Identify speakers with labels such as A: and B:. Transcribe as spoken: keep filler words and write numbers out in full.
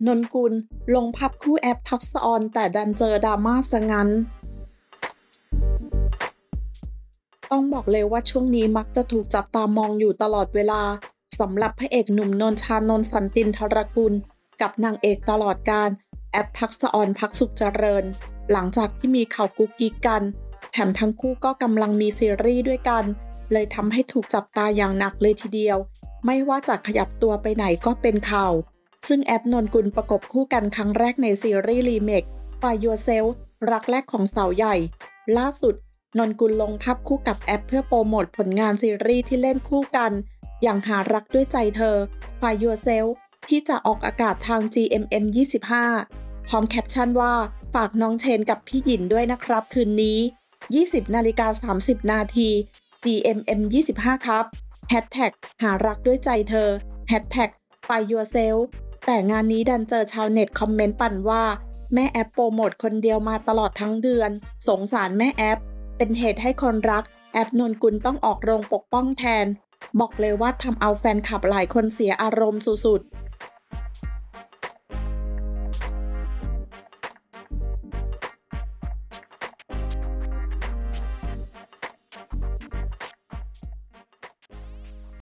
A: นนกุลลงภาพคู่แอปทักษะออนแต่ดันเจอดราม่าซะงั้นต้องบอกเลยว่าช่วงนี้มักจะถูกจับตามองอยู่ตลอดเวลาสำหรับพระเอกหนุ่มนนท์ ชานนท์ สันตินทรกุลกับนางเอกตลอดกาลแอปทักษะออนภักสุขเจริญหลังจากที่มีข่าวกุ๊กกิ๊กกันแถมทั้งคู่ก็กำลังมีซีรีส์ด้วยกันเลยทำให้ถูกจับตาอย่างหนักเลยทีเดียวไม่ว่าจะขยับตัวไปไหนก็เป็นข่าวซึ่งแอปนนกุลประกบคู่กันครั้งแรกในซีรีส์รีเมค Find Yourself รักแรกของสาวใหญ่ล่าสุดนนกุลลงภาพคู่กับแอปเพื่อโปรโมทผลงานซีรีส์ที่เล่นคู่กันอย่างหารักด้วยใจเธอ Find Yourself ที่จะออกอากาศทาง จี เอ็ม เอ็ม ยี่สิบห้า พร้อมแคปชั่นว่าฝากน้องเชนกับพี่หยินด้วยนะครับคืนนี้ ยี่สิบนาฬิกาสามสิบนาที จี เอ็ม เอ็ม ยี่สิบห้า ครับแฮชแท็กหารักด้วยใจเธอแฮชแท็ก Find Yourself แต่งานนี้ดันเจอชาวเน็ตคอมเมนต์ปั่นว่าแม่แอปโปรโมทคนเดียวมาตลอดทั้งเดือนสงสารแม่แอปเป็นเหตุให้คนรักแอปนนกุลต้องออกโรงปกป้องแทนบอกเลยว่าทำเอาแฟนคลับหลายคนเสียอารมณ์สุด